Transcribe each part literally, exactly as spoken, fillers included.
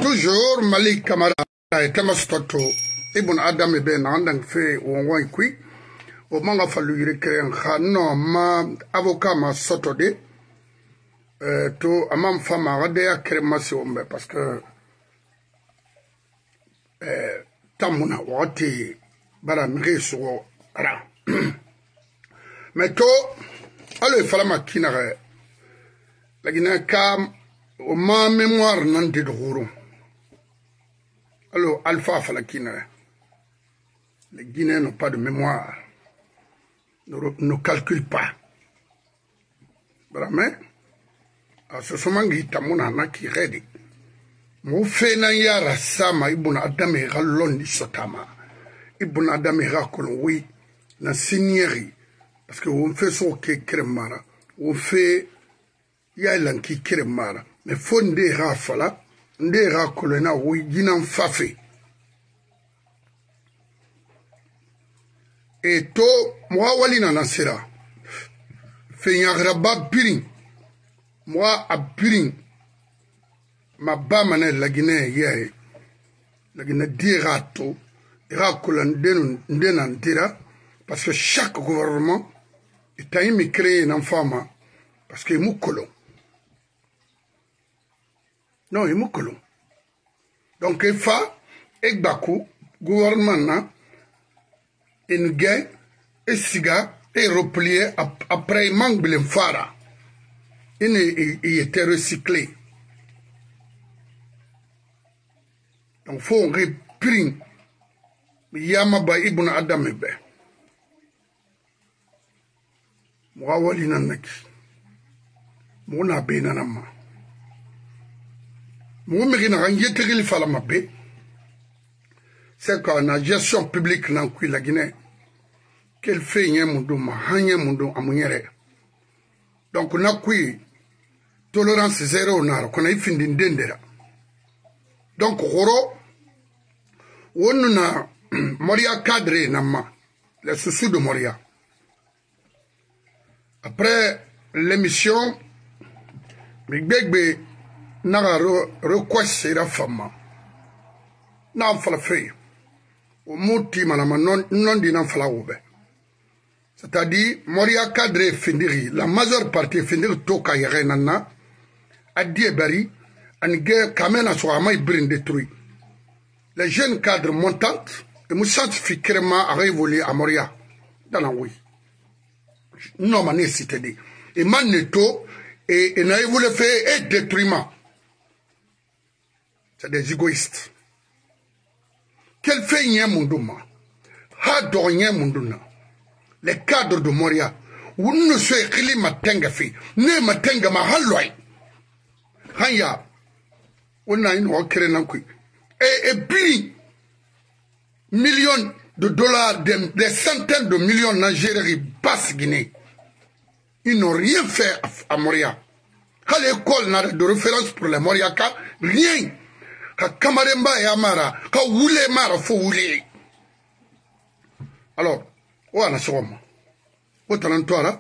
toujours Malik Kamara et Tamastoto Ibn Adam et Ben Andang fait ou on qui au manga fallu recréer un non ma avocat ma sotode euh to amam fama rade a crémation parce que euh tamuna wati bara mreso ara mais to allo il fallait makina la guinée kam au ma mémoire nan de drôle. Alors, Alpha Falakina, les Guinéens n'ont pas de mémoire, ne, ne calculent pas. Vraiment, ce sont les Tamuna qui redent. Mon Fenayara Sama, Ibn Adamera Londi Sotama, Ibn Adamera Kolonwi, na Signeri, parce que on fait son qui cremara, on fait Yailan qui cremara. Mais fonde rafala nde rakolena wi ginan fafe et to moi walina nasira fenyagra ba birin moi a birin ma ba mané la Guinée yé la Guinée dirato rakolan denu ndenan dira parce que chaque gouvernement est aimé créer un femme parce que mou colon. Non, il est colon. Donc, il faut, et Bakou, gouvernement, une guerre, et siga, et replié après manque de fara. Il était recyclé. Donc, il faut reprendre. Yamaba ibn Adam ebe. Moi, wali nanaki. Mona benanama. C'est qu'on la gestion publique dans la Guinée. Qu'elle fait un monde, un monde à monnaie. Donc on a quoi tolérance zéro, on a qu'on a fini d'endera. Donc Roro, on a Moria cadré nama, les sous de Moria. Après l'émission, Migbegbe n'a requesté la femme. N'a pas fait. Au moti manama non non di n'a pas oube. C'est-à-dire Moria cadre findiri la majeure partie findiri toka yere nana a diebari anige kamena so amay brin détruit. Les jeunes cadres montants et nous scientifiquement a révolu à Moria dans la oui. Non mané cité et maneto et n'a voulu faire et détruiment. C'est des égoïstes. Quel fait y a mon douma? Hador y a mon douna. Les cadres de Moria. Où ne soit écrit ma tenga fi. Ne ma tenga ma halloy. Hanya. On a une recrée nan kui. Et, et puis, millions de dollars, des, des centaines de millions d'Algérie basse Guinée. Ils n'ont rien fait à, à Moria. À l'école n'a de référence pour les Moriaka. Rien. Ka kamaremba ya mara ka wule mara fo wule alors wana soma o talantoara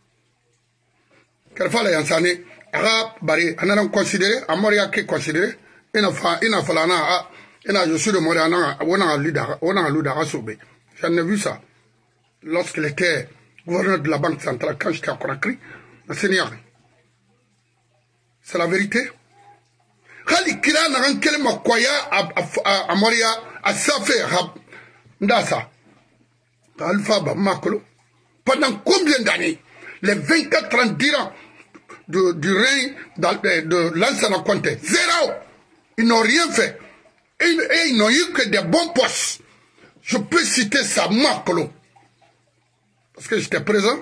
karfala yansane ara bari anana considérer amoria ke considérer ina fa ina falana ina je suis de Moria na wona lida wona luda asobe j'en ai vu ça lorsqu'il était gouverneur de la Banque centrale quand j'étais à Conakry à Sénégal. C'est la vérité. Kali kira na rankele makwaya a Moria a Safé Ndasa. Alpha ba Makolo. Pendant combien d'années? Les vingt-quatre ans d'Iran de, du règne de, de Lansana Conté. Zéro. Ils n'ont rien fait. Et, et ils n'ont eu que des bons postes. Je peux citer ça, Makolo. Parce que j'étais présent.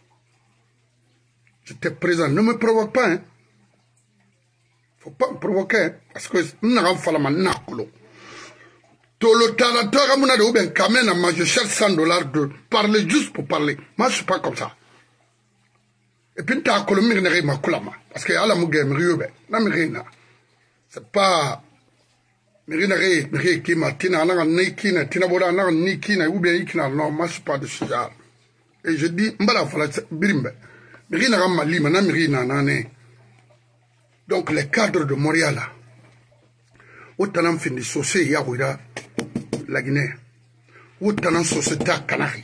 J'étais présent. Ne me provoque pas, hein. Faut pas me provoquer, parce que nous n'avons pas la main. Tout le temps, je cherche cent dollars de parler juste pour parler. Moi, je ne suis pas comme ça. Et puis, tu as un ma kulama. Parce que Allah m'a dit, c'est pas. Mirina qui m'a dit, Nikina, Tinabora, Nikina, ou bien Ikina, non, moi, je ne suis pas de ce genre. Et je dis, Mbala, Birimbe. Mirina Mali, Mirina, Nane. Donc les cadres de Moria là, Autant fin de saucer Yahouira, la Guinée. Autant société Canari.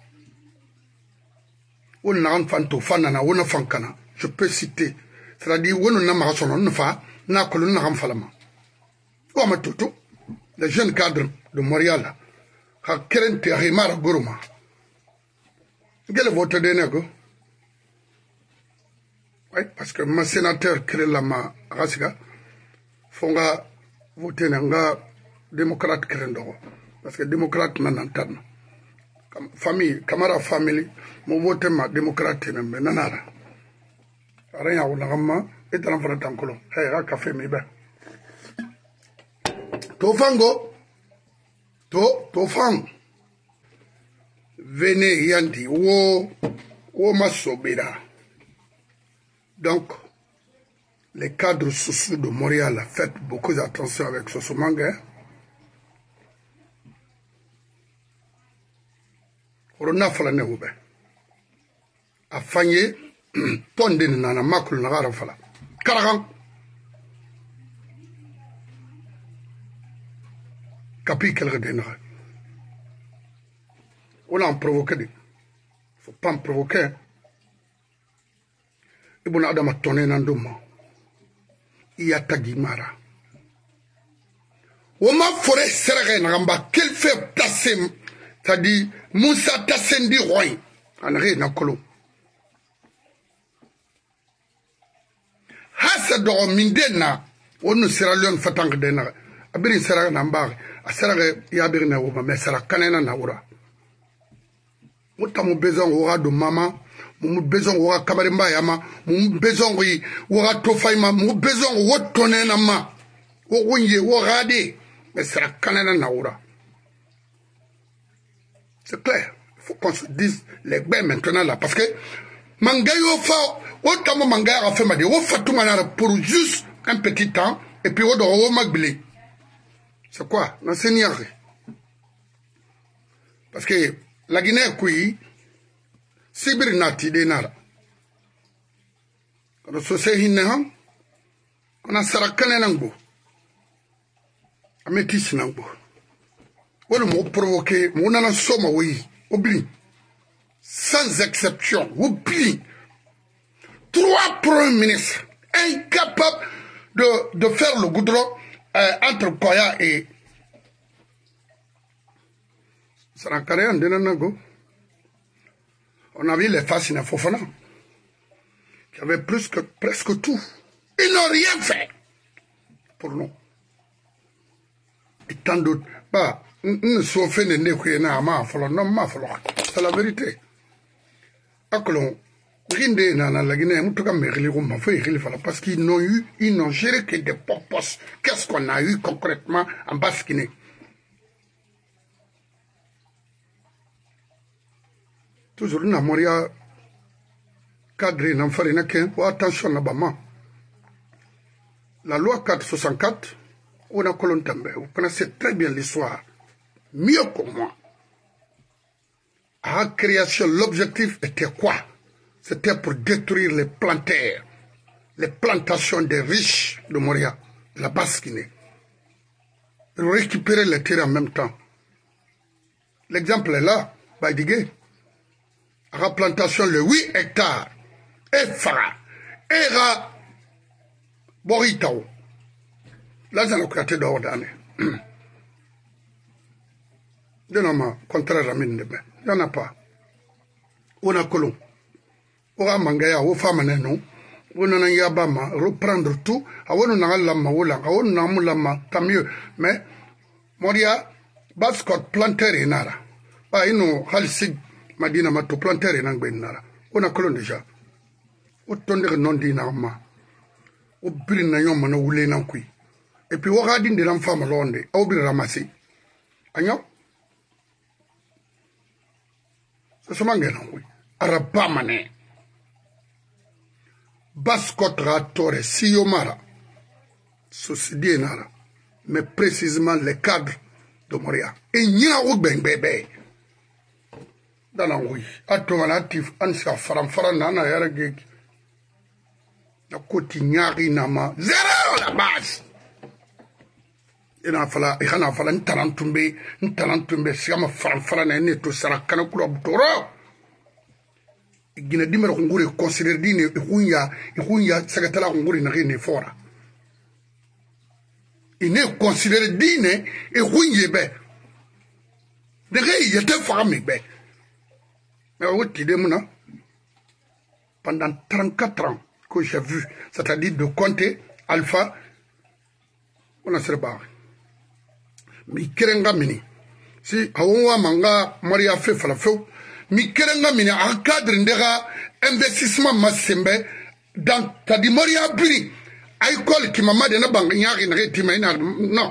On a un fanto fanana, on a fankana. Je peux citer. C'est-à-dire, on a marre son nom, fa, n'a que l'on a ramfalama. Oh, ma toto, les jeunes cadres de Montréal, ha kerente a rimara gourma. Quel est votre dénego? Oui, parce que ma sénateur crée la ma rasga, fonga voter nanga démocrate crendo. Parce que démocrate n'entend. Famille, camarade famille, mon vote ma démocrate n'en nanara. Rien à l'agama, et dans le tancolo. Hey, un café, mais ben. Tofango, to, tofang. Venez, yanti, wo, wo masobira. Donc, les cadres sociaux de Montréal, faites beaucoup d'attention avec ce manga. Corona fala ne ube. A fanye, tonde ni nana makul na gara fala. Karagan. Capi quelque dénara. On a en provoqué. Il faut pas en provoquer. Et bon, Adam a tourné dans le monde. Il y a Tagimara. On m'a foré serré Ramba. Quel fait tasser, c'est-à-dire Moussa Tassendi Roy. En rien, Kolo. Hasa do mindena. On ne sera l'un fatang dena. Abiri sera Nambar. A sera Yabirna Woma. Mais sera Kanena Naura. Mouta mou besoin aura de maman. Mou besoin aura Kabarimba Yama. Mou besoin aura Tofaima. Mou besoin aura Tonenama. Ouye, Orade. Mais sera Kanena Naura. C'est clair. Il faut qu'on se dise les bains maintenant là. Parce que Mangayo fa, autant Mangaya a fait ma dit, au fatou manara pour juste un petit temps, et puis au doro magbili. C'est quoi? N'enseignez. Parce que la Guinée, oui, Sibir Nati de Nara. Quand on se sait hineham, on a Sarakane Nango. Amétis Nango. On m'a provoqué, mon anan soma, oui, oublie. Sans exception, oublie. Trois premiers ministres incapables de, de faire le goudron euh, entre Koya et Sarakane Nango. On a vu les Fassina Fofana, qui avaient plus que presque tout. Ils n'ont rien fait pour nous. Et tant d'autres. Bah, nous sommes fait de n'écouter ma follow, non, ma follow. C'est la vérité. Akolon, Rinde nana la Guinée, en tout cas, mais parce qu'ils n'ont eu, ils n'ont géré que des popos. Qu'est-ce qu'on a eu concrètement en Basse-Guinée? Toujours na Moria cadre n'en ferait qu'un. Attention là-bas. La loi quatre cent soixante-quatre, on a colonne tombé. Vous connaissez très bien l'histoire. Mieux que moi. À la création, l'objectif était quoi? C'était pour détruire les plantaires, les plantations des riches de Moria, la Basse-Guinée. Récupérer les terres en même temps. L'exemple est là, Baïdigé. La plantation de huit hectares, et Fara, et Ra, Boritao. Là, j'en ai créé d'ordre d'année. De nom, contraire à mine de bain. Il n'y en a pas. On a colon. On a mangaya, on a femmes, non. On a yabama, reprendre tout. On a lama, on a lama, tant mieux. Mais, Moria, Bascot, planter et nara. Ah, il nous, halsig. Madina mato planter en Angbinara. On a colon déjà. Au tonner non dinarma. Au brin na yon mano oulé nan kui. Et puis, au radin de l'enfant malonde, au brin ramassé. Agnon? Ça se mangue non, oui. Arabamane. Bascot ratore, siyomara. Ceci dit nara. Mais précisément les cadres de Montréal. Et n'y a ou ben bébé. Dans la rue, à tout relatif, on s'est faram faram dans la guerre. La côte nyari nama, zéro la base. ina fala ihana fala ntarantumbe ntarantumbe sigama faran faran na ne to sara kana kula butoro gina dimara ngure considérer dine ikunya ikunya sagatala ngure na ne fora ine considérer dine ikunya be de gay yete fami be mais woti de muna pendant trente-quatre ans que j'ai vu, c'est-à-dire de compter alpha on a serba mi kerenga mini si awa manga maria fe fala fe mi kerenga mini en cadre ndega investissement masembe dans ta di maria biri ay kol ki mama de na bang nyaaki na ti may na non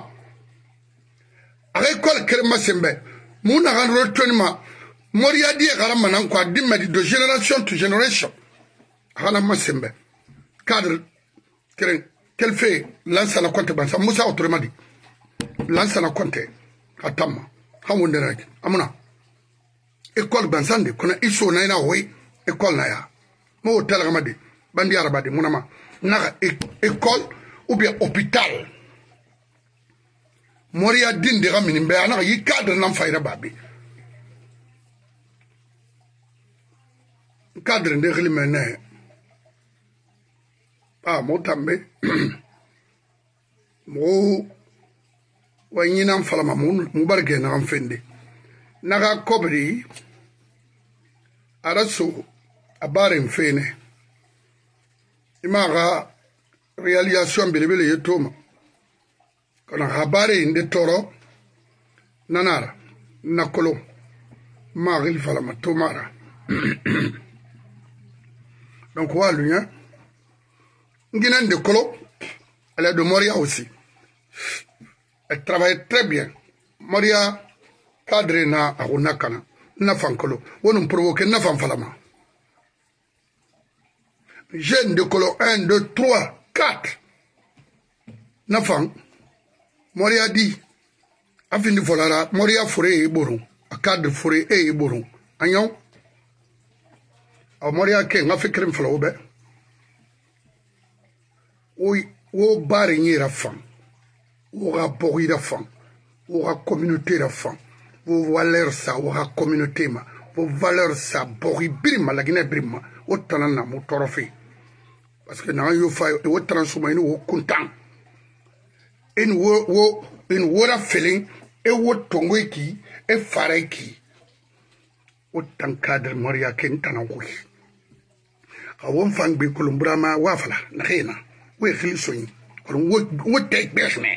ay kol kere masembe mu na ran retournement maria di gara manan ko dimedi de génération to génération hana masembe cadre keren quel fait lance la compte bansa musa autrement dit lance la compte atama hamunde rek amuna école bansande kona iso na ina hoy école na ya mo hotel gamadi bandi arabadi munama na école ou bien hôpital moria din de gamini be ana yi cadre nan fayra babi cadre de limene ah motambe mo wanyina mfalama mu barge na amfende naga kobri araso abare mfene imaga réalisation belebele yetoma kana habare inde toro nanara nakolo magil falama tomara donc walunya Nguinen de Colo, elle est de Moria aussi. Elle travaille très bien. Moria cadre na arunakana, na fankolo. On nous provoque na fanfalama. Jeune de Colo un, deux, trois, quatre. Na fan. Moria dit. Afin de volara, Moria forêt et boron. A cadre forêt et boron. Agnon. A Moria ken a fait crème flaube. Oui, au bar y a femme, au rapport y a femme, au la communauté la femme, vos valeurs ça, au la communauté ma, vos valeurs ça, bori brima, la Guinée brima, au tanana, mon trophée. Parce que dans le fait, au transformer au content. Et nous, au, une wora feeling, et au tongwe qui, et fare qui, au tant cadre moria kentanawi. A one fan be Columbrama wafala, na we khilsoyi or what take besme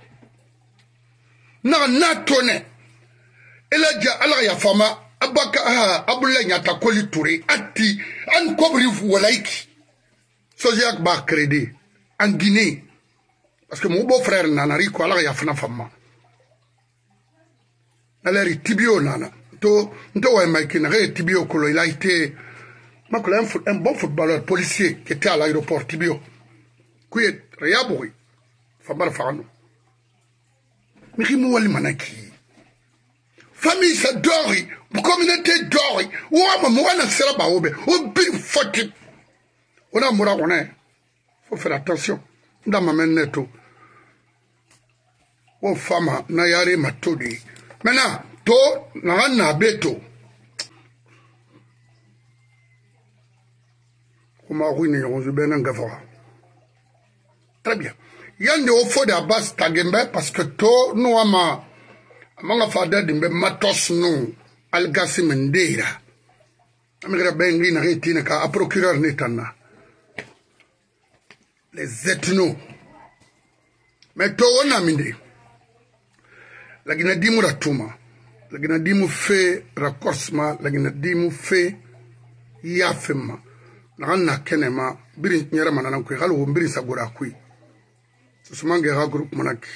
na na tone elaja ala ya fama abaka ha abulla nyata koli touré atti an kobri walaiki so jak ba crédit en Guinée parce que mon beau frère nanari ko ala ya fana fama aleri tibio nana to ndo wa maikina re tibio ko il a été un bon footballeur policier qui était à l'aéroport tibio kuye riyaboui fambar fano mikimu wali manaki famille sa dori communauté dori wa mo wana sera ba obe o bi foti ona mura ona faut faire attention nda mameneto o fama na yare matodi mena to na na beto kuma ruine on benen gafa. Très bien. Yande au fond de base tagembe parce que to no ama amanga fada dimbe matos no algasi mendeira. Amigra bengi na retina ka a procureur netana. Les ethnos. Mais to on a minde. La gina dimu ratuma. La gina dimu fe raccourcement, la gina dimu fe yafema. Na na kenema birin nyera manana ko halu birin sagura kui. Sumange ha groupe monaki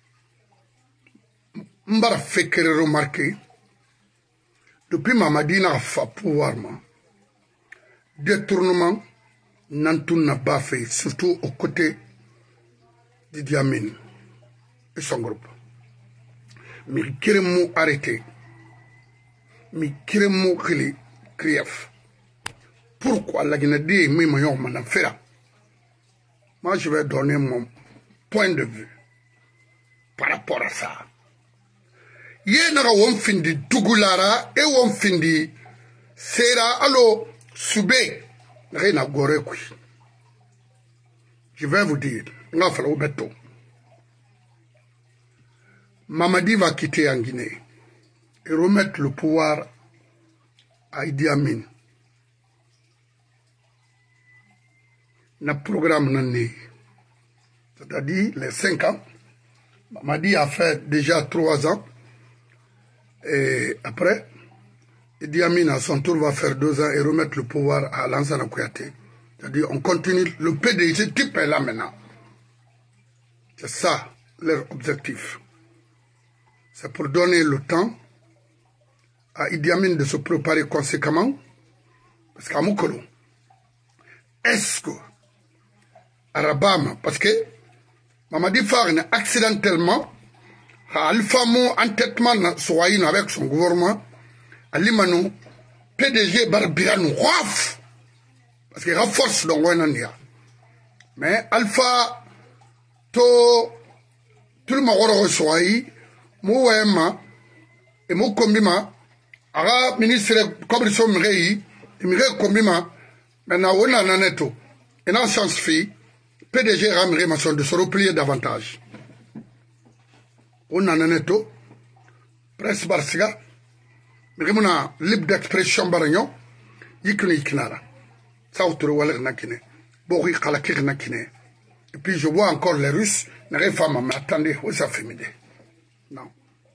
mbara fekere remarqué depuis Mamadina fa pouvoir ma détournement nantoun n'a pas fait surtout aux côtés de Diamine et son groupe mais kiremo arrêté mais kiremo khili krief pourquoi la Guinée mais mayon manafera moi je vais donner mon point de vue par rapport rapport à ça. Ye naga won findi dugulara e won findi sera allo soube rena gore kui. Je vais vous dire, nga fala obeto. Mamadi va quitter en Guinée et remettre le pouvoir à Idi Amin. Na programme nané, c'est-à-dire les cinq ans. Mamadi a fait déjà trois ans. Et après, Idi Amin à son tour va faire deux ans et remettre le pouvoir à Lansana Kouyaté. C'est-à-dire on continue, le P D G type est là maintenant. C'est ça leur objectif. C'est pour donner le temps à Idi Amin de se préparer conséquemment. Parce qu'à Moukolo, est-ce que Arabama, parce que Mamadi Farne accidentellement, Alpha Mo entêtement soyez avec son gouvernement, Alimano, P D G Barbirano, Raf, parce qu'il y a force dans Wenania. Mais Alpha, to, tout le monde reçoit, Mouema, et Mou Kombima, Ara, ministre Commission Mirei, Mirei Kombima, maintenant on a un neto, et dans sens fille, P D G Ramire Masson de se replier davantage. On a un neto, presse Barsiga, Miremuna, libre d'expression Baragnon, Yikuni Yiknara, Saoutour Waller Nakine, Bori Kalakir Nakine. Et puis je vois encore les Russes, n'arrivent pas à m'attendre, où ça fait m'aider. Non.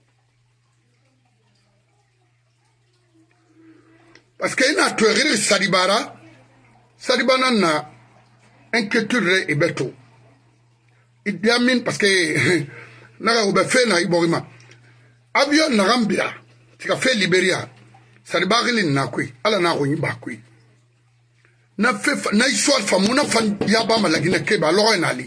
Parce qu'il y a un tuerie Sadibara, Sadibana n'a inquiétude et beto. Il y a mine parce que n'a pas fait na iborima. Avion na Gambia, tu as fait Libéria, Sadibara n'a quoi, ala n'a rien bakui. N'a fait n'a histoire famuna fan yabama la Guinée Keba l'oreille ali.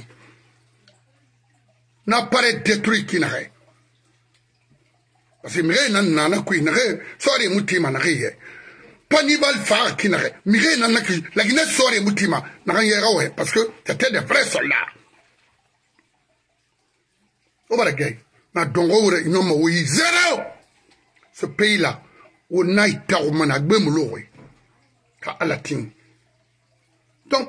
N'a pas détruit qui n'a rien. Parce que mire nan nana kui n'a rien, soirée moutima n'a rien. Panibal Far qui n'a rien. Mire nan la Guinée soirée moutima n'a rien ouais parce que c'était des vrais soldats. Au Baragay, na dongo ure inoma oui zéro. Ce pays-là, où naïta ou managbe mouloui, ka alatin. Donc,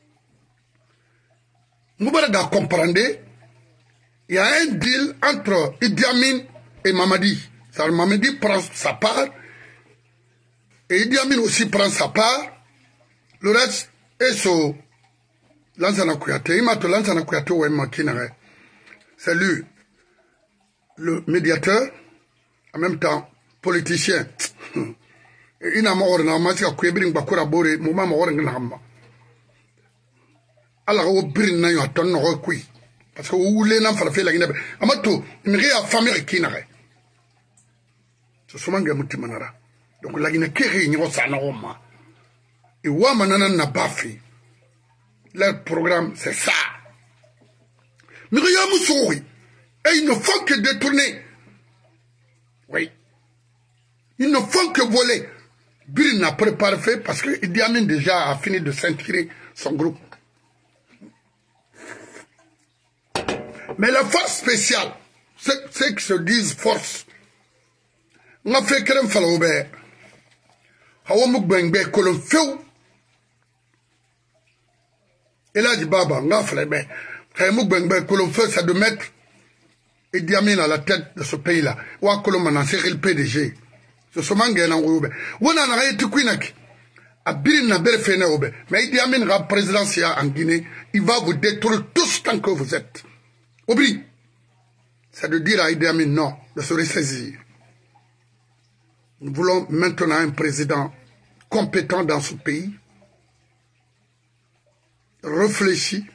nous devons comprendre, il y a un deal entre Idi Amin et Mamadi. Ça, Mamadi prend sa part, et Idi Amin aussi prend sa part. Le reste est sur Lansana Kouyaté. Il m'a dit Lansana Kouyaté ou Mmakinare. C'est lui, le médiateur, en même temps politicien. Il n'a pas de masque à Kouébring Bakura Bore, Mouma Moranganama. Alors, au brin n'a eu un ton de parce que vous voulez n'en faire la Guinée. Amato, une réelle famille qui n'a rien. C'est souvent un mutimanara. Donc, la Guinée qui réunit au Sanaroma. Et Wamanana n'a pas fait. Leur programme, c'est ça. Mais rien me sourit. Et ils ne font que détourner. Oui. Ils ne font que voler. Brin n'a préparé fait parce que Idi Amin déjà a fini de s'intégrer son groupe. Mais la force spéciale, ceux qui se disent force, on a fait qu'un falaubert. Hawamouk Bengbe, Colon Feu. Et là, dit Baba, on a fait ben. Hawamouk Bengbe, Colon Feu, c'est de mettre Idi Amin à la tête de ce pays-là. Ou à Colomana, c'est le P D G. Ce sont mangués dans le Oube. Ou on a été Kouinak. À Birin n'a pas fait Oube. Mais Idi Amin, la présidence en Guinée, il va vous détruire tous tant que vous êtes. Oublie, c'est de dire à Idi Amin non, de se ressaisir. Nous voulons maintenant un président compétent dans ce pays, réfléchi,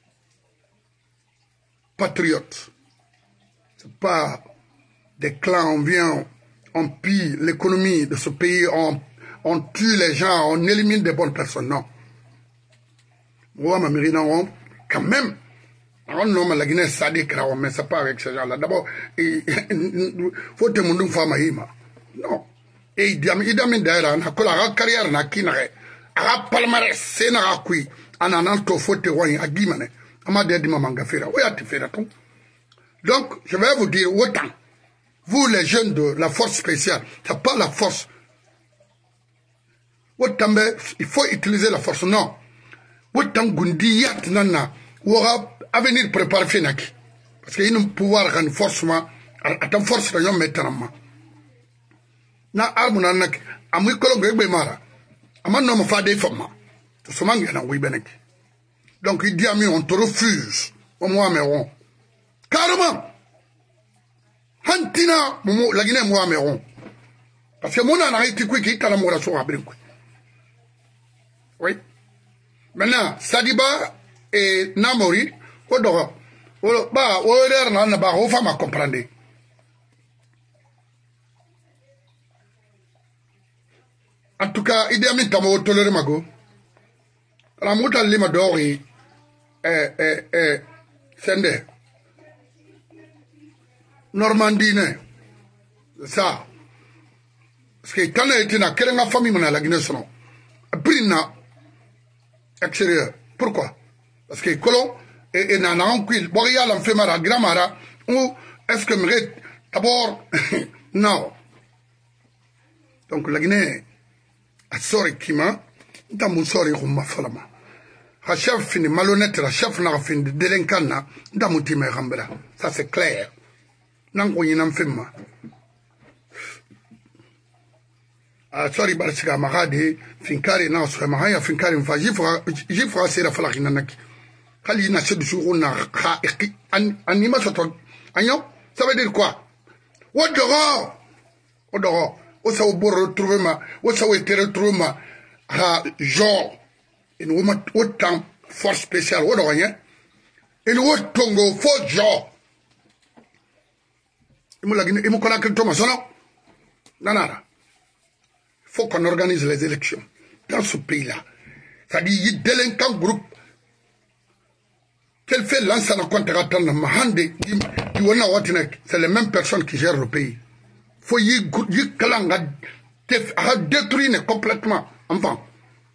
patriote. Ce n'est pas des clans, on vient, on pille l'économie de ce pays, on, on tue les gens, on élimine des bonnes personnes. Non. Moi, ma mairie, quand même, on nomme la Guinée sadique, mais ce n'est pas avec ces gens-là. D'abord, il faut te montrer une femme à Hima. Non. Et Idi Amin d'ailleurs, on a une carrière, on a une palmarès, c'est un acquis, on a un alto faute, on a un guimane, on a des mamangafera. Oui, tu fais tout. Donc, je vais vous dire autant. Vous, les jeunes de la force spéciale, ça pas la force. Autant, il faut utiliser la force. Non. Autant Gundi Yat Nana, ou aura avenir préparé Fénaki. Parce qu'il y a un pouvoir, une force, à ta force, il y a un métalement. Na armuna nak, amu kolongo egbe mara. Aman no ma des femmes. Tout ce mangue na oui benek. Donc il dit à moi, on te refuse. Au moins, mais on. Carrément. Hantina, momo, la Guinée, moi, mais on. Parce que mon an a été quick, il a la mort à son abri. Oui. Maintenant, Sadiba et Namori, Odora. Bah, Oder n'a pas au femme à comprendre. En tout cas, il y a mis tamo toléré mago. La mouta lima dori, eh, eh, eh, sende. Normandie, ça. Parce que quand elle était dans la famille, on a la Guinée, son. Brina, extérieur. Pourquoi? Parce que colon, et n'a n'a un quil, boria l'enfemara, gramara, ou est-ce que me d'abord, non. Donc la Guinée, a sorry kima, dans mon sorry rumma falama. Ha chef fini malhonnête, la chef n'a fini de délinquant, dans mon time rambra. Ça c'est clair. Nango yinam femma. Ah sorry barsiga magadi finkari na so mahaya finkari mfa jifra jifra sera falakina naki. Kali na sedu suruna ha an anima soto. Agnon, ça veut dire quoi? Odoro. Odoro. O sa obo retrouver ma, o sa wete retrouver ma ha genre une woman autant force spéciale odoro rien. Une autre tongo faux genre. Il me connaît que Thomas, non? Non, non. Il faut qu'on organise les élections dans ce pays-là. C'est-à-dire, il y a des délinquants groupes. Quel fait lancer la contre-attaque dans Mahande, c'est les mêmes personnes qui gèrent le pays. Il faut y détruire complètement. Enfin.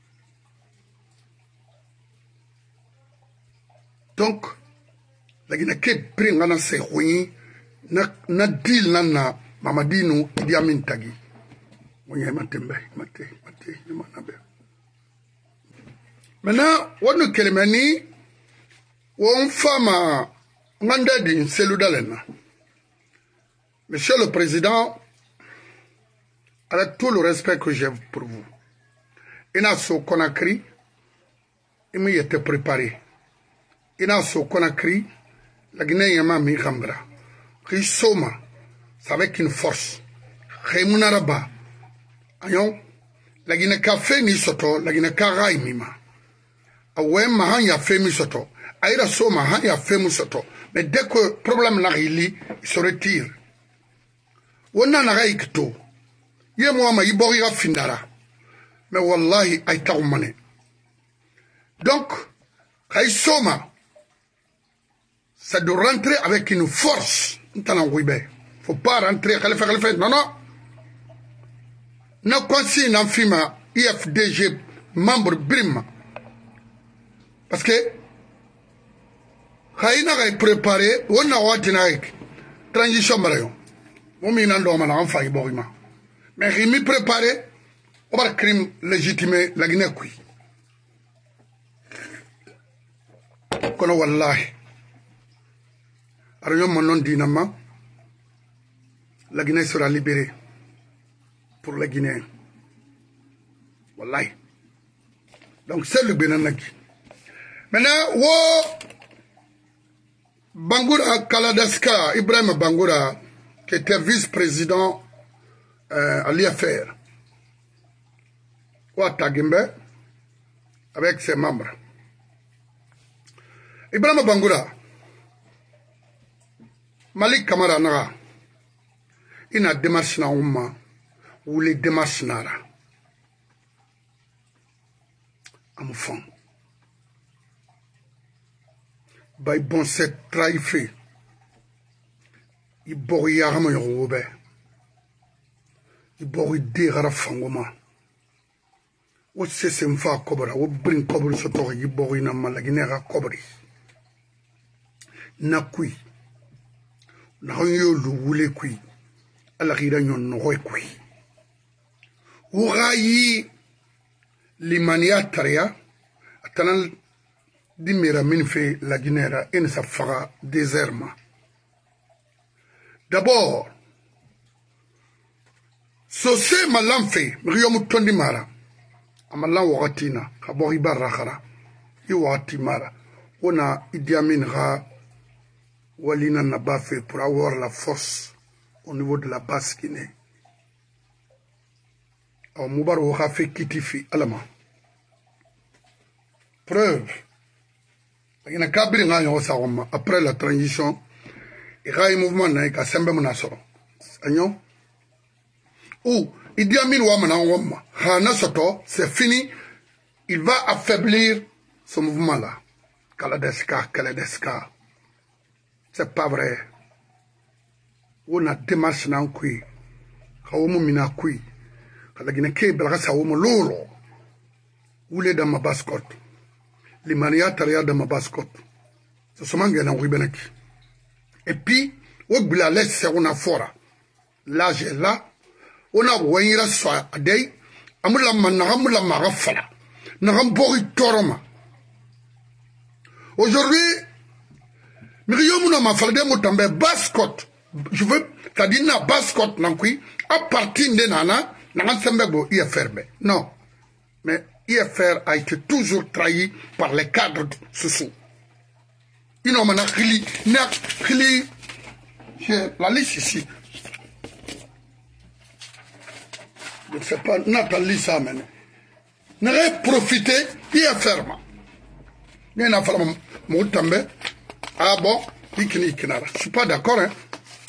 Donc, la Guinée qui pris dans ces ruines, na na deal na na mamadino Idi Amin tagi monya matembe mate mate ni manabe maintenant wonu kelemani won fama nganda din seludalena. Monsieur le Président, avec tout le respect que j'ai pour vous, ina so Conakry il m'y était préparé. Ina so Conakry la Guinée yama mi khambra Soma, c'est avec une force. Rémunaraba. Ayon, la Guinée Café ni soto, la Guinée Karai mima. Awen mahan ya fait mi soto. Aïra Soma han ya fait mi soto. Mais dès que le problème n'arrive, il se retire. Wonna n'a rien ikto. Yé moi ma yiboriga findara. Mais wallahi aïta umane. Donc, Kay Soma, ça doit rentrer avec une force. Il ne faut pas rentrer. Non, non. Nous conseillons un film I F D G, membre Brim. Parce que, quand il a préparé, on a eu une transition. On a eu une enfant. Mais il a préparé, on va crime légitimé la Guinée. Kono wallahi. Alors, mon nom dinama, la Guinée sera libérée pour les Guinéens. Wallahi. Donc, c'est le Benanaki. Maintenant, wo Bangoura Kaladaska, Ibrahim Bangoura, qui était vice-président euh, à l'I F R, ou à Tagimbe, avec ses membres. Ibrahim Bangoura, Malik Kamara Nara, il a démarché na Ouma, ou les démarches Nara. Enfant. Bay bon set traifé. Il bori yarama yorobe. Il bori degara fangoma. O se se mfa kobra, o brin kobra soto il bori na malaginera kobri. Nakui. yo lu wule kui ala gira nyon no kui ugayi limaniya tariya atanan dimera min fe la ginera en sa faga désertement d'abord sose malam fe mriyo mutondi mara amala wakatina kabori barakara yi wakati mara ona Idi Amin ra walina n'a fait pour avoir la force au niveau de la basse Guinée. Alors Moubarak a fait kitifi alama. Preuve. Il y a kabri nga yo sa après la transition il y a un mouvement na ka sembe mona soro. Agnon. Ou Idi Amin wa mana wama. Hana soto, c'est fini. Il va affaiblir ce mouvement là. Kaladeska, Kaladeska. C'est pas vrai. On a démarché dans le coup. On a mis dans le coup. On a dit que c'est un lolo. Où est dans ma bascotte? Les manières taria dans ma bascotte. C'est ce que je suis. Et puis, on a laissé on a fora. Là, j'ai là. On a voyé la soie à day. Amula managam la marafala. Nagam bori toroma. Aujourd'hui, bascotte. Je veux, c'est-à-dire na bascotte nankui, à partir de nana, n'a sembo I F R B. Non. Mais I F R a été toujours trahi par les cadres sous. Ils n'ont pas khili, n'a khili, la liste ici. Je ne sais pas, Nathalie ça maintenant. N'aurait profité I F R ma. N'a pas fallu m'outambe. Ah bon? Je ne suis pas d'accord, hein.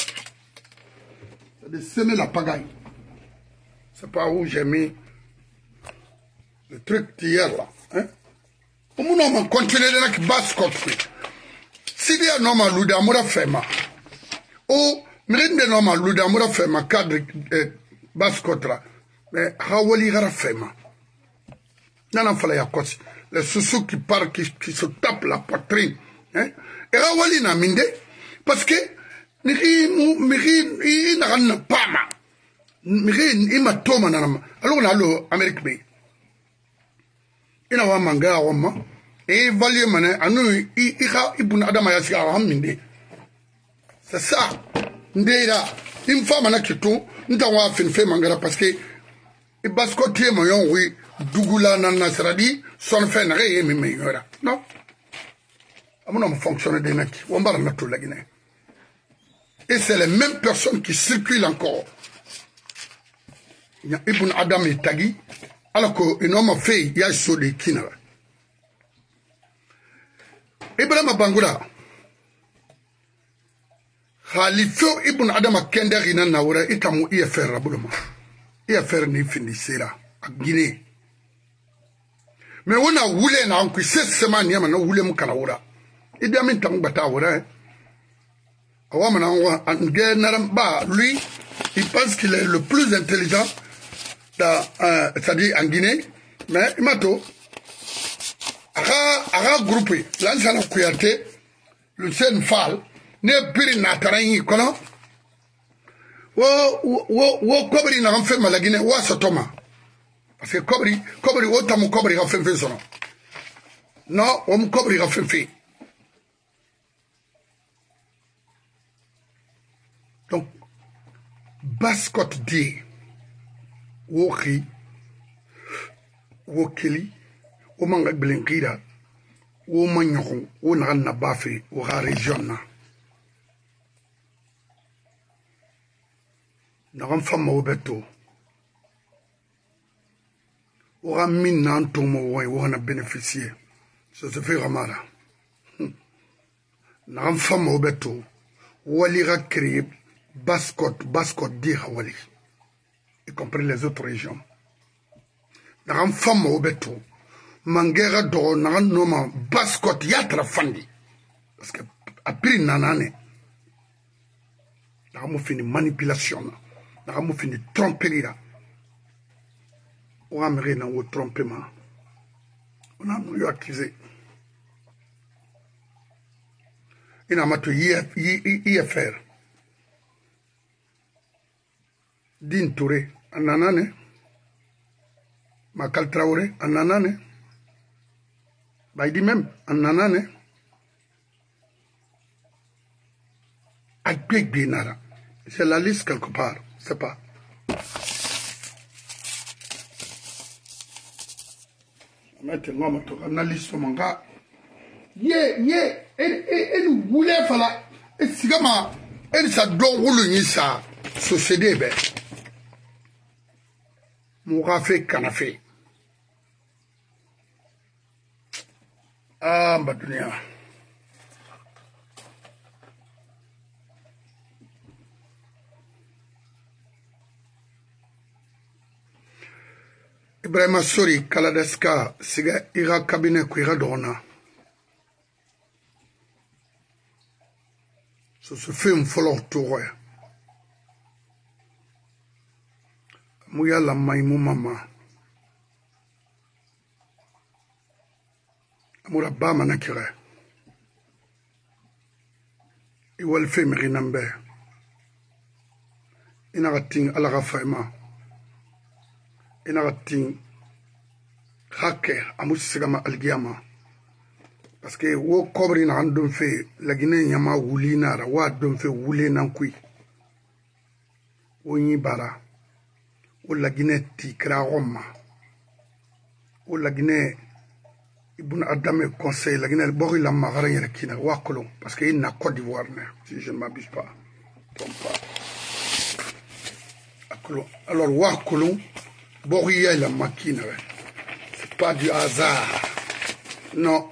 C'est de semer la pagaille. C'est pas où j'ai mis le truc d'hier, là. Hein? Comment on va continuer avec Bascotte? Si il y a un homme à l'Oudamoura Fema, ou Mérinde homme à l'Oudamoura Fema, cadre Bascotte, là, mais Hawali Gara Fema. N'en fallait pas quoi. Les sous qui parlent, qui, qui se tapent la poitrine. Hein? Et Rawali n'a minde parce que Miri Miri n'a pas ma Miri ima toma nanama alors on a le Amérique B. Il n'a pas manga à Roma et value mané à nous il a ibn Adam Yasi à Haminde. C'est ça. Ndera une femme à Nakito n'a pas fait fait mangara parce que il bascotier moyen oui Dougoula nana sradi son fait n'a rien meilleur. Non. On fonctionne des mecs. On va la Guinée. Et c'est les mêmes personnes qui circulent encore. Il y a Ibn Adam et Tagui, alors qu'un homme a fait, il y a sur des kinara. Ibrahim Bangoura, Khalifo Ibn Adam a Kender in an hour, et à mon I F R Raboulama. I F R n'est fini, c'est là, à Guinée. Mais on a voulu un coup, c'est semaine, on a voulu mon canaoura. Idi Amin tang bata wura awamana wa ange naram ba lui il pense qu'il est le plus intelligent dans euh, c'est-à-dire en Guinée mais imato aga aga groupé lansana Kouyaté le Sen Fall ne piri na taranyi kono wo wo wo kobri na fait la Guinée wa sotoma parce que kobri kobri wo tamu kobri ga fait fait sono non on kobri ga fait fait. Donc, Bascotte dit, Woki, Wokili, Omanga Blinkida, Womanyon, Wonana Bafi, Wora Region. N'aram femme au beto. Wora Minan Tomo, Wona bénéficier. Ça se fait Ramara. N'aram femme au beto. Walira créé. Bascotte, Bascotte dit Hawali, y compris les autres régions. N'aram femme au beto, Mangera do n'aram noma Bascotte yatra fandi, parce que après nanane, n'aram fini manipulation, n'aram fini tromperie là, on a mis dans le trompement, on a nous accusé. Il n'a pas I F R. Din Touré, Ananane, Makal Traoré, Ananane, Baïdi même, Ananane, Agbek Binara. C'est la liste quelque part, c'est pas. Maintenant, on a la liste, mon gars. Yeah, yeah, et nous voulons faire là. Et si comment, et ça doit rouler ça, société, ben. Moura fait canafé. Ah, Badounia. Ibrahima Sori, Kaladeska, Siga, Ira Cabinet, Kuira Dona. So se fait un follow tour. Mouya la maïmou mama. Amoura ba manakire. Iwal fe merinambe. Inarating ala rafaima. Inarating hake amusigama algiama. Parce que wo kobri na andon fe la Guinée nyama wuli nara wa don fe wule nankui. Wo nyi bara. Wo la Guinée ti kra Roma. Wo la Guinée ibn Adame conseil la Guinée bori la magara yere kina wa kolon parce que il na Côte d'Ivoire si je ne m'abuse pas. Trompe pas. Alors wa kolon bori ya la makina. C'est pas du hasard. Non.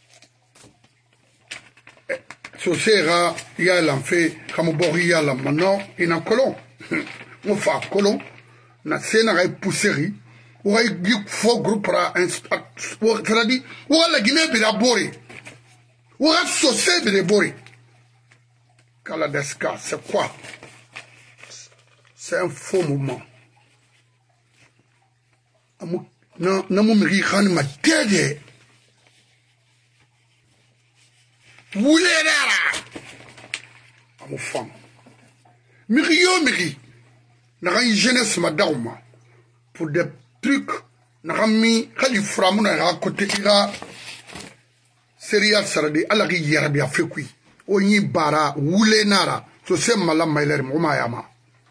Sosera ya l'enfait comme bori ya la maintenant il en colon. On fait colon. Na sena ray pousserie ou ray faux groupe ra c'est-à-dire ou la Guinée bira bori ou la société bira bori. Kaladeska c'est quoi? C'est un faux mouvement. Na na mo miri khan ma dede Woulerara amu fam miri yo miri na une jeunesse madauma pour des trucs na mi khali framu na ra côté ira serial sarade ala gi yarabi afekui onyi bara wule nara so semala mailer mo mayama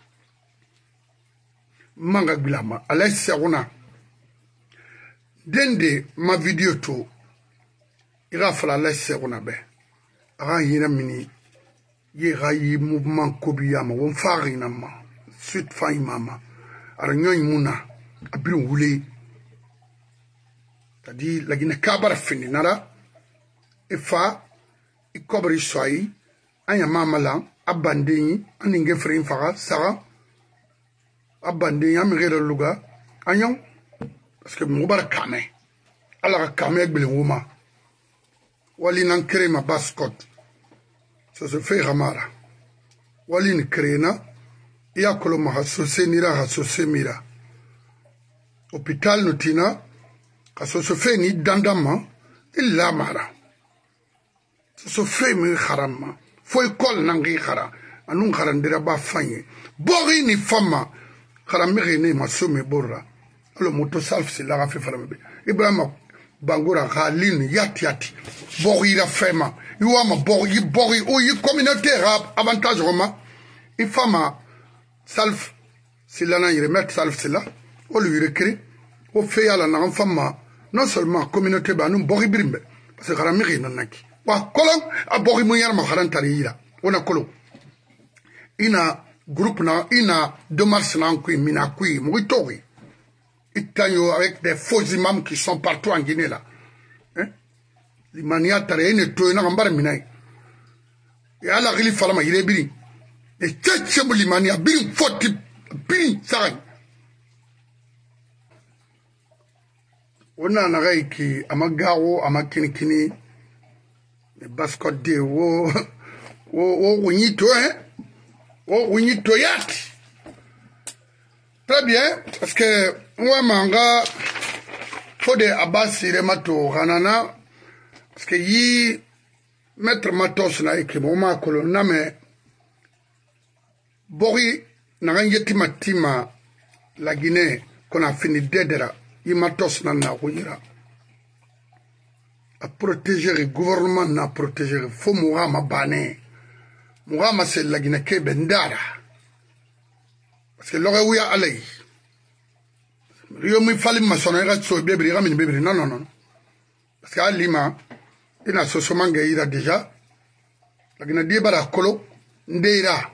manga bilama ala serona dende ma vidéo to ira fala la serona be ara yina mini ye rayi mouvement kobiyama won farina ma suite fay mama ara nyoy muna abiru wule tadi la Guinée kabara fini nara ifa ikobri soyi anya mama la abandeni aninge frin fara sara abandeni amire luga anyon parce que mo bara kame ala kame gbele wuma wali nan créer ma bascotte ça se fait ramara wali ni créer na ya koloma hasose nira hasose mira hôpital notina kaso se fait ni dandama illa mara ça se fait mi kharama foi kol nangi khara anun kharandira ba fanye bori ni fama kharamire ni masome borra le moto salf c'est la fait falabe Ibrahima Bangura Khalin yati yati bori la fema yuama bori bori o yi communauté rap avantage roma i fama salf c'est là il remet salf c'est là on lui recrée au fait à la nan fama non seulement communauté ba nous bori brimbe parce que karamiri nanaki wa kolon a bori mo yar ma kharantari ira ona kolon ina groupe na ina de mars na kui mina kui mo tori Itanyo avec des faux imams qui sont partout en Guinée là. Hein? L'imania tare ne to na gambar minai. Ya la gili falama ire biri. E tchetche mo l'imania biri foti biri sai. Ona na gai ki amagawo amakini kini e bascot de wo wo wo wini to hein. Wo wini to yati. Très bien parce que moi manga faut de abasi le mato hanana parce que yi mettre matos na ekimo ma kolonna mais bori nagan yetima tima la Guinée qu'on a fini d'aider il m'a tous nana à protéger le gouvernement n'a protéger il faut mourir ma bané mourir ma c'est la Guinée qui bendara parce que l'aurait oui à aller Rio mi fali ma sonera so bébé ramine bébé non non non parce que à Lima il a ce manga ira déjà la Guinée dit bara kolo ndeira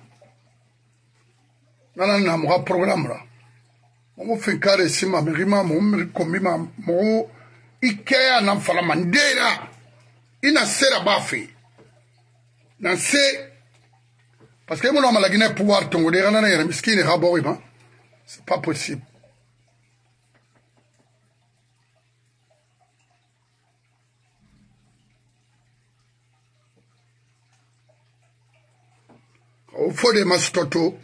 nana na mo programme là mo fin carré sima mi rima mo mi komi ma mo ikea na fala mandera ina sera bafi na se parce que mon homme la Guinée pouvoir tongo de nana yera miskine rabori ba c'est pas possible au fond de mastoto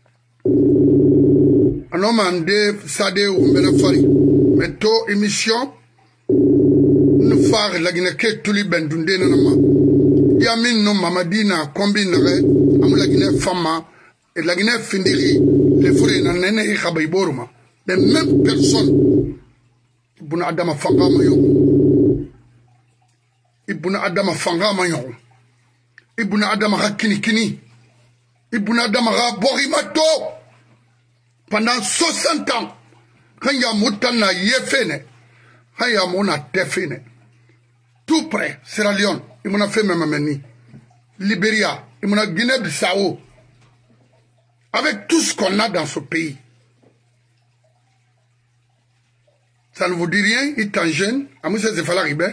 un homme en deux sade ou menafari mais to émission ne faire la Guinée que tous les bendundé nanama yamin no mamadina combine am la Guinée fama et la Guinée findiri les frères na nene i khabay boruma mais même personne ibuna adama fanga mayo ibuna adama fanga mayo ibuna adama hakini kini ibuna adama ga borimato pendant soixante ans quand il y a moutana yefene quand il y a mona tefene tout près Sierra Leone il m'a fait même ameni Libéria il m'a Guinée-Bissau avec tout ce qu'on a dans ce pays ça ne vous dit rien il est jeune à moi c'est Fala Ribé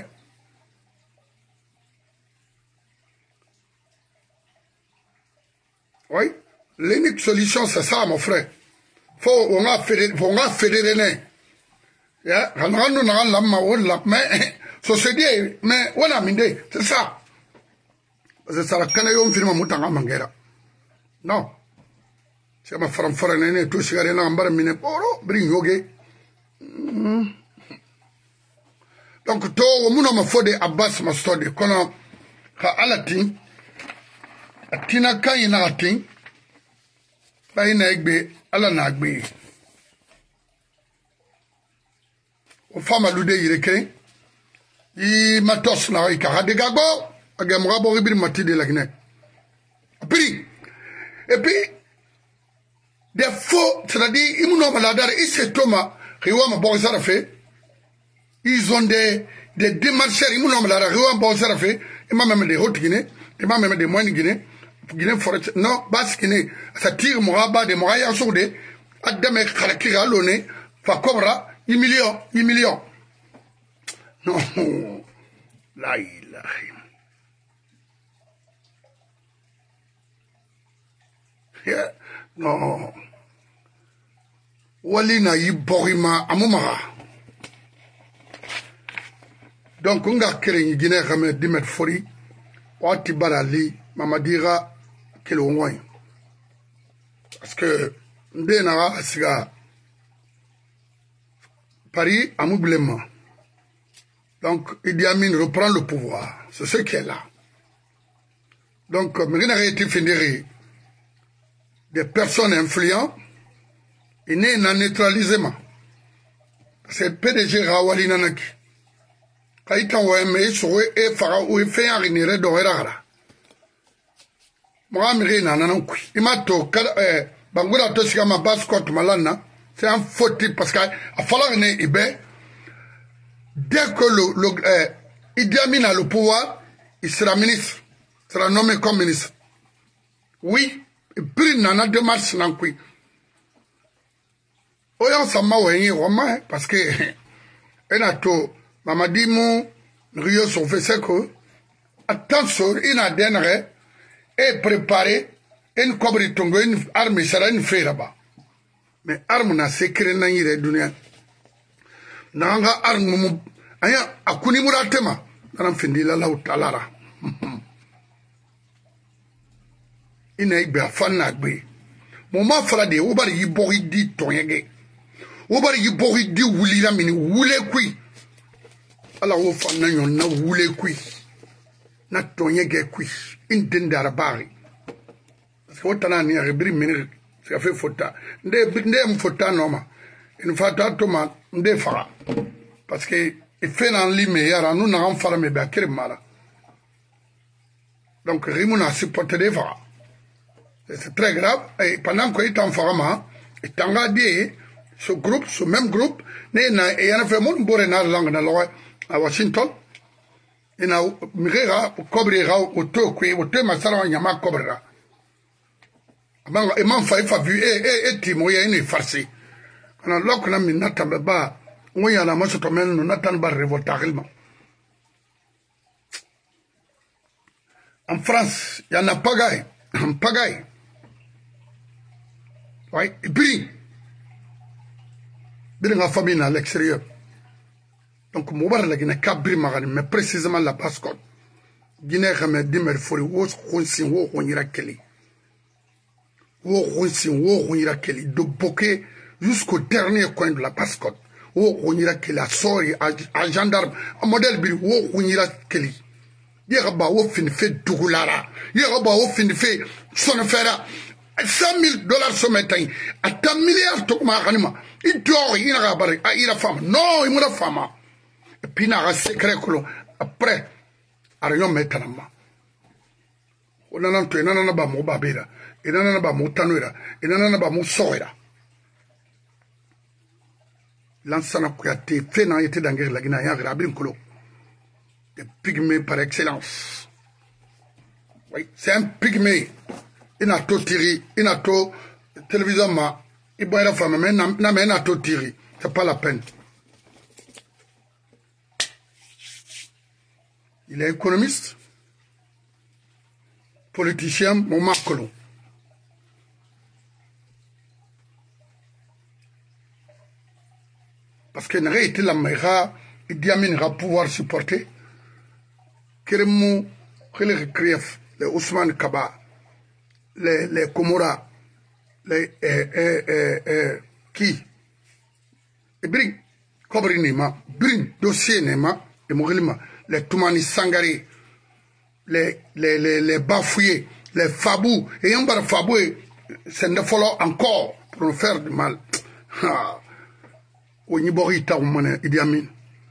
oui l'unique solution c'est ça mon frère faut on a fédéré faut on a fédéré ya ranando na la ma wala mais so se dit mais wala minde c'est ça c'est ça la kana yo film mutanga mangera non c'est ma faram farane ne to sigare na mbara mine poro bring yoge donc to muno ma fode abbas ma stode kono ka alatin atina kan ina atin bayina egbe ala na agbe o fama lude yireke i matos na i ka de gago aga mo gabo ribir matide la Guinée puis et puis des faux c'est-à-dire ils m'ont maladar ils se toma riwa ma bon ça fait ils ont des des démarcheurs ils m'ont maladar riwa bon ça fait et même des hautes Guinée et même des moyennes Guinée Guinée forêt non basse Guinée ça tire moraba des moyens sourde adame khalakira lone fa cobra un million un million non la ilaha yeah. non walina yiborima amumara donc on a créé Guinée comme dimet fori wati barali mamadira kilo ngoy parce que ndena asiga Paris amoublement donc Idi Amin reprend le pouvoir c'est ce qui est là donc il a été fini des personnes influentes il n'est un neutralisement c'est P D G Rawali Nanaki Kaïtan Oueme Soué et Farah ou fait un rinire d'Oerara moi je suis il m'a tout Bangura Tosika ma basse côte malana c'est un faute parce qu'il a fallu ne ibe dès que le, le euh, Idi Amin a le pouvoir il sera ministre sera nommé comme ministre oui il prit nana de mars nankui oyan sama wenyi roma parce que enato mamadi mu rio son fait c'est que attention il a denre et préparé une cobri tongo une arme sera une fait là-bas mais arme na secret na yire dunia nanga arme mu aya akuni muratema na mfindi la la utalara ina ibe afana gbe mo ma fala de wo bari yibori di tonyege wo bari yibori di wulira mini wule kui ala wo fana yon na wule kui na tonyege kui indendara bari parce que wotana ni rebri mini ça fait fota nde nde fota noma une fata toma nde fara parce que il fait dans l'ime yara nous n'avons pas mais ba kire mala donc rimuna supporter des fara c'est très grave et pendant qu'il est en format et tanga dit ce groupe ce même groupe né na et en fait mon boré na langue na loi à Washington et na mirera cobrera au to qui au to masara nyama cobrera banga e man fa fa vu e e e timo ya ni farsi kana lok na min nata ba ngoya na maso to men no natan ba revoltarilma en France il y en a pagaille en pagaille ouais et puis bien la famille à l'extérieur donc mo bar la gina kabri magani mais précisément la Basse-Côte Guinée xamé dimer fori wo khonsi wo khonyira keli wo khonsi wo khonyira keli de Boké jusqu'au dernier coin de la Basse-Côte wo khonyira keli a sori a gendarme a modèle bi wo khonyira keli yega ba wo fin fait dugulara yega ba wo fin fait sonfera cent mille dollars ce matin à ta milliard to ma kanima il dort il n'a pas a il a femme non il m'a femme et puis n'a secret que après a rien mettre na ma on a nan to na na ba mo babira et na na ba mo tanoira et na na ba mo soira l'ansana kuyate fait na été dans guerre la Guinée ya grabin kolo des pygmées par excellence oui c'est un pygmée il n'a tout tiré il n'a tout télévision ma il boit la femme mais n'a mais n'a tout tiré c'est pas la peine il est économiste politicien mon Macron parce qu'il n'a été la meilleure Idi Amin va pouvoir supporter Keremou les Krief les Ousmane Kaba les les Komora les eh eh eh eh qui et bring cobri nema bring dossier nema et morilima les Toumani Sangari les les les les bafouillés les Fabou et Yambar Fabou c'est ne follow encore pour nous faire du mal o nyibori ta umane Idi Amin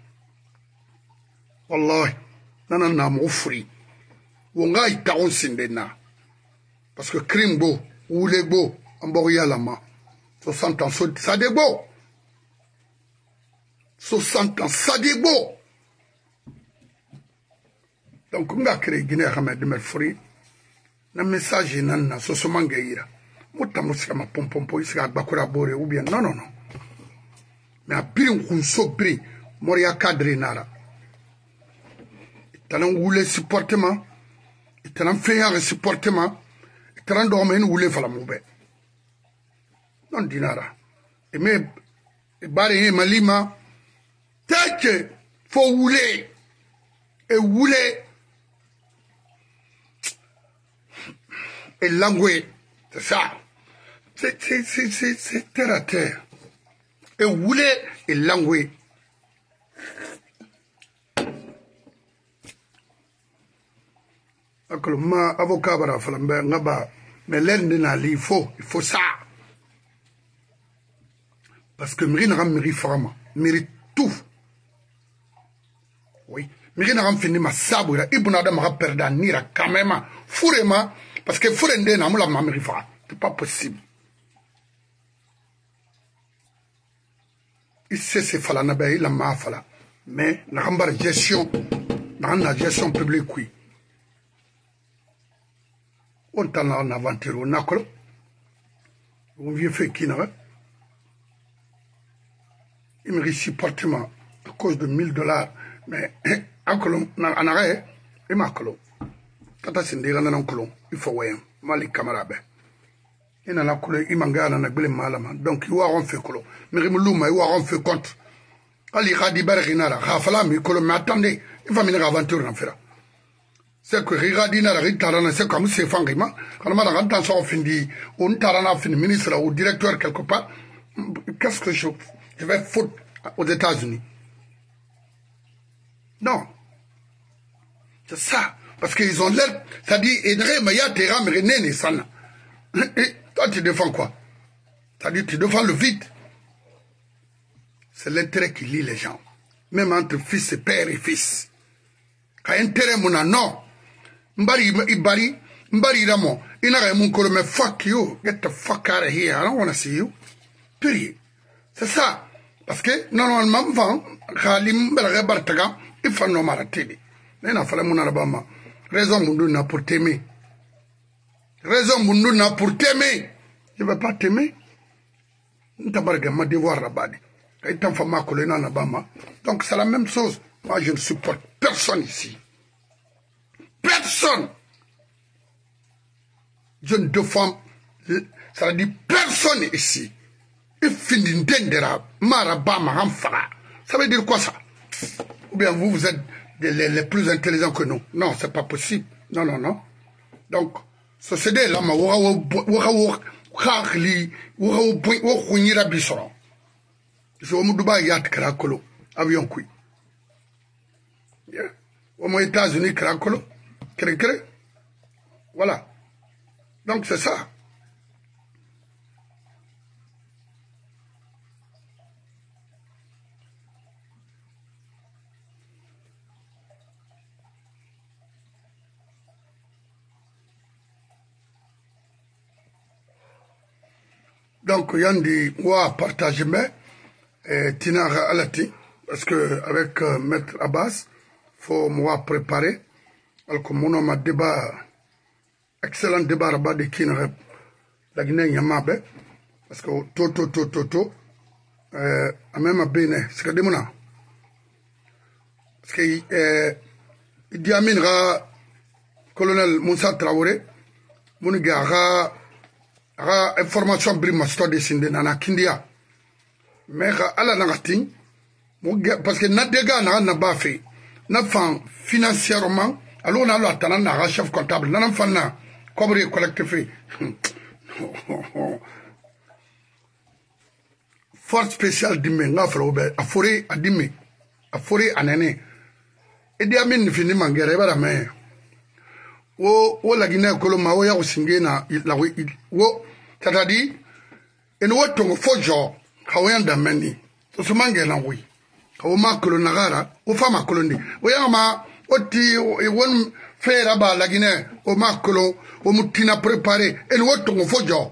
wallahi nana na mo free wonga ita on sindena parce que crime beau ou les beau en boria la ma soixante ans ça de beau soixante ans ça de beau donc nga créé Guinée Ahmed de free na message nana so so mangaira mutamusika ma pompompo isika bakura bore ou bien non non non mais après on sobri moria cadre nara talan wule supportement talan feya supportement talan do men wule fala mube non dinara et mais bare malima take faut wule et wule et langue c'est ça c'est c'est c'est c'est terre à terre et wule et langue akolo ma avocat bara falambe ngaba mais l'ende na li faut il faut ça parce que miri na miri fama miri tout oui miri na fini ma sabura ibuna da ma perda nira quand même furema parce que furende na mula ma miri fa c'est pas possible il sait c'est fala na ba il ma fala mais na rambar gestion na na gestion publique oui on t'en a en aventure au Nakolo. On vient faire qui n'a il me supporte à cause de mille dollars. Mais en colon, en arrêt, et ma colon. Tata Sindira n'a colon, il faut voir. Mali Kamarabe. Il n'a colon, il m'a gagné un agbélé malama. Donc il va en faire colon. Mais il m'a il va en faire compte. Ali Radi Berginara, Rafala, mais colon, mais attendez, il va mener aventure en faire. C'est que Rigadina Ritarana, c'est comme c'est Fangima, quand on a attention fini, on tarana fini ministre ou directeur quelque part, qu'est-ce que je, je vais foutre aux États-Unis? Non. C'est ça. Parce qu'ils ont l'air, ça dit, Edre, Maya, Terra, Mérene, Sana. Toi, tu défends quoi? C'est-à-dire tu défends le vide. C'est l'intérêt qui lie les gens. Même entre fils et père et fils. Quand intérêt mon non. Mbari ibari, mbari ramo. Ina mon kolo, mais fuck you. Get the fuck out of here. I don't want to see you. Period. C'est ça. Parce que normalement, vent, Khalim Belga Bartaga, il faut nous m'arrêter. Il n'a fallu mon arabama. Raison mundu n'a pour t'aimer. Raison mundu n'a pour t'aimer. Je ne veux pas t'aimer. N'tabarga ma devoir rabadi. Donc c'est la même chose. Moi je ne supporte personne ici. Personne. Je ne défends, ça veut dire personne ici. Il finit d'endera, marabama, amfara. Ça veut dire quoi ça? Ou bien vous, vous êtes les, les plus intelligents que nous. Non, c'est pas possible. Non, non, non. Donc, ce C D là, ma wakawo, wakawo, kakli, wakawo, wakawo, wakawo, je vais Dubaï yat Krakolo, avion kui. Aux États-Unis, Krakolo, cré cré. Voilà. Donc c'est ça. Donc, Yandi, moi, partagez moi et Tina Alati, parce que avec euh, Maître Abbas, faut moi préparer. Alors que mon homme a débat, excellent débat rabat de Kinrep, la Guinée Yamabe, parce que toto toto toto, euh, a même à Bénin, c'est que des mona. Parce que euh, Idi Amin ra colonel Moussa Traoré, mon gars ra ra information brima sto de sinde nana Kindia. Mais ala nagating parce que na dega na na ba fait na fan financièrement alors on a l'atana na chef comptable na fan na cobre collectif force spéciale dime nga fro be afori adime afori anene Idi Amin fini mangere bara me wo wo la Guinée ko ma wo ya usinge na la wo c'est-à-dire en wo tongo fojo Kawenda meni, so mange na wi. Kawo makolo nagara, o fa makolo ndi. O yama oti won fera ba la Guinée, o makolo, o mutina préparé, en woto ngo fojo.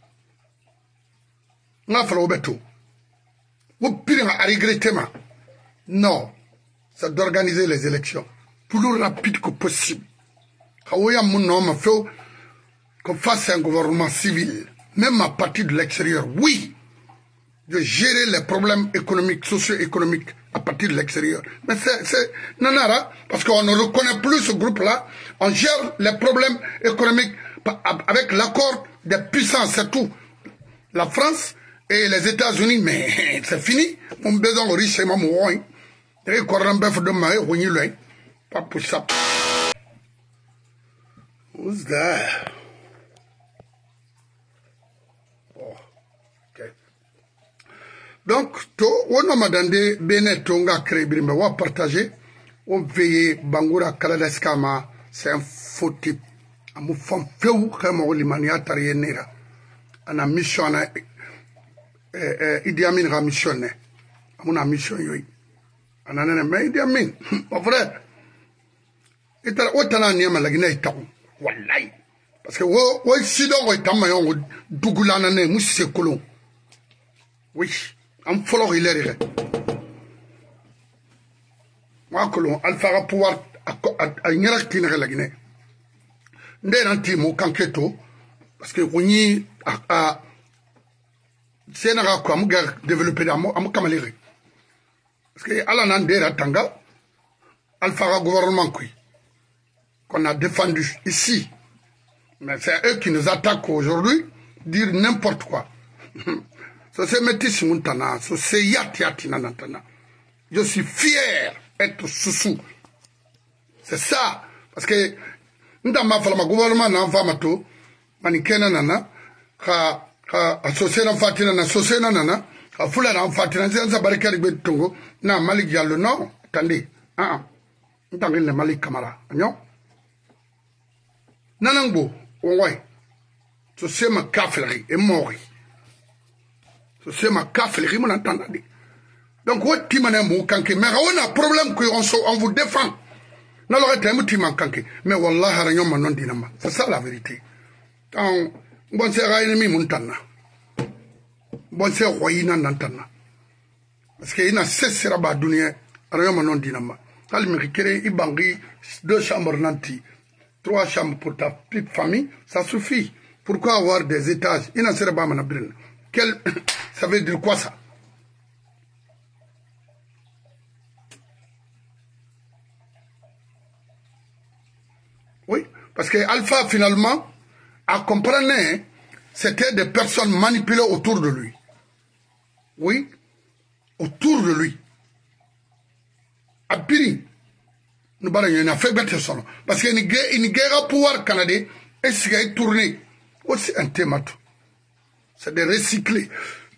Nga fala obeto. Wo piringa a regretter ma. Non, c'est d'organiser les élections plus rapide que possible. Kawo ya mon homme faut qu'on fasse un gouvernement civil, même à partir de l'extérieur. Oui. De gérer les problèmes économiques, socio-économiques à partir de l'extérieur. Mais c'est nanara, parce qu'on ne reconnaît plus ce groupe-là. On gère les problèmes économiques avec l'accord des puissances, c'est tout. La France et les États-Unis, mais c'est fini. Mon besoin riche, c'est mon moyen. Et Korambeuf de Maé, Rognilou, pas pour ça. Who's that? Donc, to, on a madandé Bénet Tonga Krébrimba, on va partager, on veille Bangoura Kaladeskama, c'est un faux type. A mon femme fait où, comme on l'imania tarienera. On a missionné, Idi Amin a missionné. On a missionné. On a même Idi Amin, mon frère. Et t'as autant à Niama la Guinée, Wallahi. Parce que, wo, wo, si donc, on tamayon, Dougoulanané, Moussé Colon. Oui. En follow il est moi que l'on alpha pouvoir à une heure qui n'est la Guinée. N'est l'antimo canqueto parce que on y a c'est un quoi mon gars développé dans mon camaléré parce que à la nandera tanga alpha gouvernement qui qu'on a défendu ici mais c'est eux qui nous attaquent aujourd'hui dire n'importe quoi. Je suis fier d'être sous-sous. C'est ça. Parce que, dans ma femme, le gouvernement n'a pas mato, manikena nana, ka, ka, associé na fatina na, associé na nana, ka fula na fatina, c'est un barricade de Tongo, na Malik Diallo, non, attendez, ah, attendez le Malik Kamara, non? Nanangbo, ouais, associé ma cafélerie, est mort. c'est ma café, les rimes n'entendent. Donc, what timane mou kanke, mais on a un problème qu'on on vous défend. Non, l'aurait été un timan kanke, mais wallah, haranyon manon dinama. C'est ça la vérité. Quand, bon, c'est un ennemi montana. Bon, c'est royina nantana. Parce qu'il y a cessé à Badounia, haranyon manon dinama. Al-Mérikere, Ibangi, deux chambres nanti, trois chambres pour ta petite famille, ça suffit. Pourquoi avoir des étages? Il n'en serait pas manabrin. Quel, ça veut dire quoi ça? Oui, parce que Alpha finalement a compris, c'était des personnes manipulées autour de lui. Oui, autour de lui. Abiri, nous parlons a fait bête son. Parce qu'il y a une guerre à pouvoir canadien et ce qui est tourné. Aussi un thème. C'est de recycler.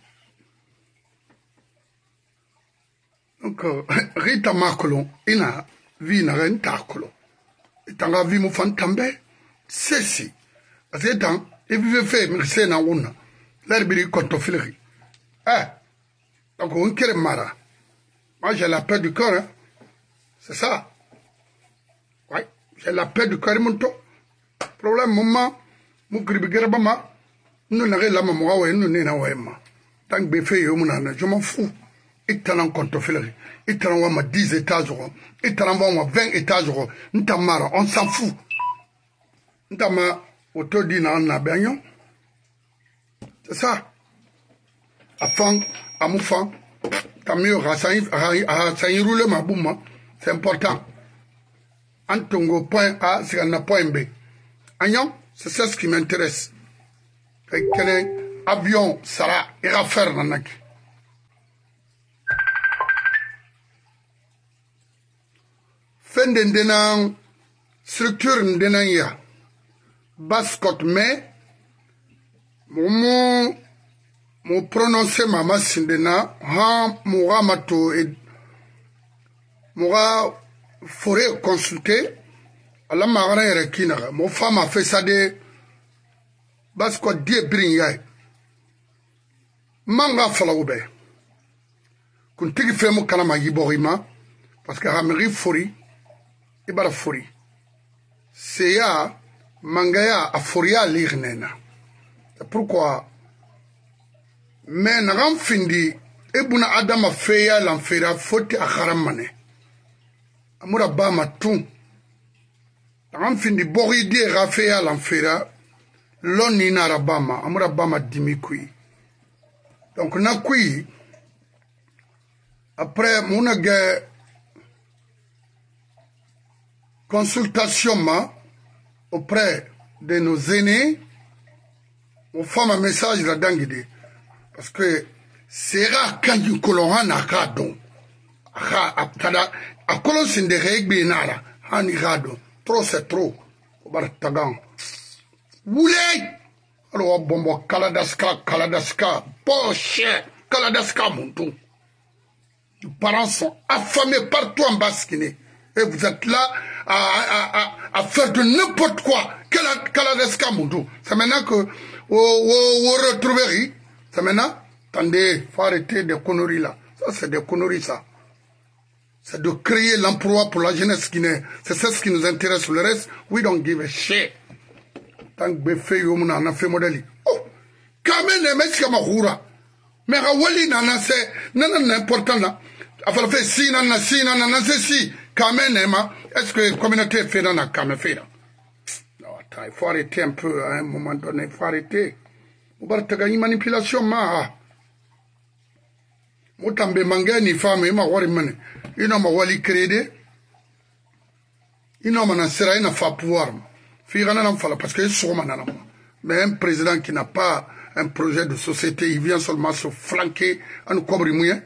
Donc, Rita Macolon, il a vu une renta colon. Et tant que vie me fait tomber, c'est si. Parce que tant, il veut faire, mais c'est na una. L'herbe contre filerie. Ah, donc on kere mara. Moi j'ai la paix du corps, hein. C'est ça. Oui, j'ai la paix du corps, mon to. Problème, maman, mon gribigarbama. Nous n'avons la maman, nous n'avons pas ma. Tant que béfé, je m'en fous. Il t'en a compte filerie. Il t'en a dix étages, il t'en a vingt étages, on s'en fout. Ntama autodi na na benyon. C'est ça. Afan, amufan, tamio rasain rasain roule ma bouma. C'est important. Antongo point A, c'est un point B. Agnon, c'est ça ce qui m'intéresse. Quel est avion, Sarah, et raffaire nanaki. Fin d'endenang, structure n'denang ya. Bascot mais, mon mon prononcer mama sindena, ha moura mato et moura forêt consulter, à la marine rekina, mon femme a fait ça de Bascot die brin manga falaoube. Kun tigi femo kanama yiborima, parce que ramiri fori, ibara fori. C'est ya, mangaya a foria lirnena. C'est pourquoi, mais n'agam findi, ebuna adama feya l'enfera foti a haramane. Amura bama tout. N'agam findi boridi rafeya l'enfera, l'onni narabama, amura bama dimikui. Donc, nakui, après mon consultation ma, auprès de nos aînés, on fait un message là-dedans. Parce que c'est rare quand tu colons un radon. À colon c'est des règles nara. Un radon. Trop c'est trop. Bartagan. Voulez! Alors, bon, bon, Kaladaska, Kaladaska, poche, Kaladaska, mon tout. Les parents sont affamés partout en Basse-Guinée. Et vous êtes là à, à, à, à faire de n'importe quoi. Kaladaska, mon tout. C'est maintenant que vous retrouvez. C'est maintenant. Attendez, il faut arrêter des conneries là. Ça, c'est des conneries, ça. C'est de créer l'emploi pour la jeunesse guinéenne. C'est ça ce qui nous intéresse. Le reste, we don't give a shit. Tant que Béfé Yomuna en a fait modèle. Oh! Quand même, les mecs, c'est ma roura. Mais Rawali nana c'est nana important là. Afin de faire si nana si nana c'est si. Quand même, est-ce que la communauté fait dans la caméra fait là? Non, attends, il faut arrêter un peu à un moment donné. Il faut arrêter. On va te gagner manipulation ma. Motambe mangani femme et ma wari mane. Il n'a ma wali crédit. Il n'a ma sera il n'a pas pouvoir. Parce que mais un président qui n'a pas un projet de société, il vient seulement se flanquer à nous couvrir mouillé.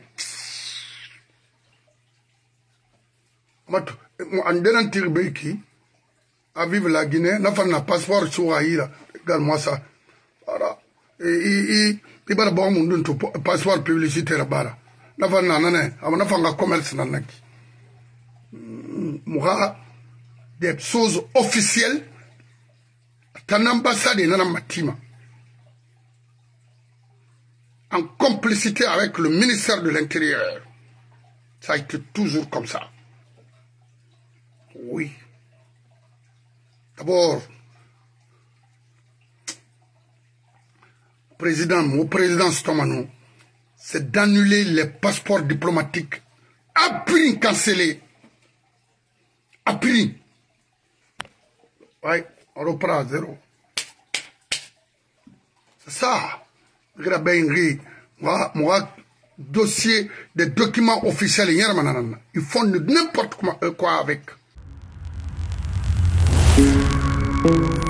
En dernier tirbeiki, à vivre la Guinée, n'a pas un passeport sur Aïra. Regarde-moi ça. Voilà. Et il va avoir un passeport publicitaire. N'a pas un commerce. Moura des choses officielles. Ton ambassade est dans ma team. en complicité avec le ministère de l'Intérieur. Ça a été toujours comme ça. Oui. D'abord, président, mon président Stomano, c'est d'annuler les passeports diplomatiques à prix cancellés. À prix. Oui, on reprend à zéro. C'est ça. Moi, moi, dossier des documents officiels, ils font n'importe quoi avec.